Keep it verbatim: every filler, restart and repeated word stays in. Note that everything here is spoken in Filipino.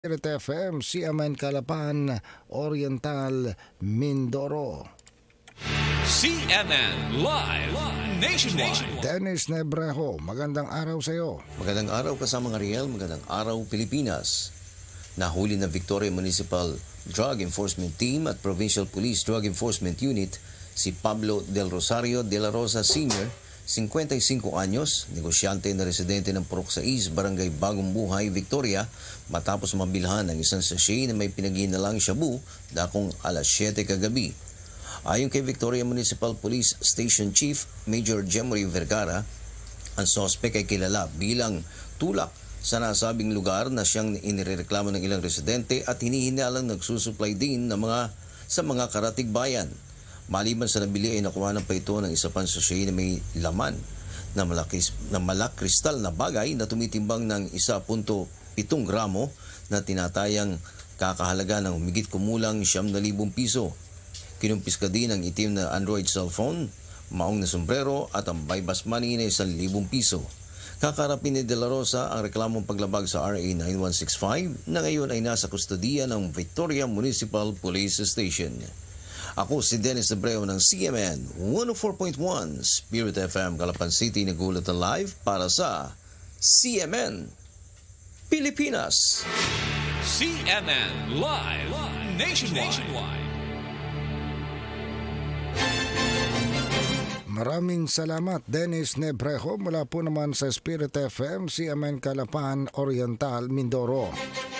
Spirit F M, C M N Calapan, Oriental, Mindoro. C M N Live Nationwide. Dennis Nebrejo, magandang araw sa iyo. Magandang araw kasamang Ariel, magandang araw Pilipinas. Nahuli ng Victoria Municipal Drug Enforcement Team at Provincial Police Drug Enforcement Unit si Pablo Del Rosario de la Rosa Senior, fifty-five anyos, negosyante na residente ng Purok sais, Barangay Bagong Buhay, Victoria, matapos mabilhan ng isang sachet na may pinaginalang shabu dakong alas siyete kagabi. Ayon kay Victoria Municipal Police Station Chief Major Jemory Vergara, ang sospek ay kilala bilang tulak sa nasabing lugar na siyang inireklamo ng ilang residente at hinihinalang nagsusupply din ng mga, sa mga karatig bayan. Maliban sa nabili ay nakuha ng pa ito ng isa pang sachet na may laman na, malakis, na malakristal na bagay na tumitimbang ng one point seven gramo na tinatayang kakahalaga ng humigit kumulang siyam na libong piso. Kinumpiska din ang itim na Android cellphone, maong na sombrero at ang buy-bus money na isang libong piso. Kakarapin ni De La Rosa ang reklamong paglabag sa R A nine one six five na ngayon ay nasa kustodiya ng Victoria Municipal Police Station. Ako si Dennis Abreu ng C M N one oh four point one Spirit F M Calapan City, nagulat na live para sa C M N Pilipinas. C M N Live Nationwide. Maraming salamat Dennis Nebrejo mula po naman sa Spirit F M, C M N Calapan, Oriental, Mindoro.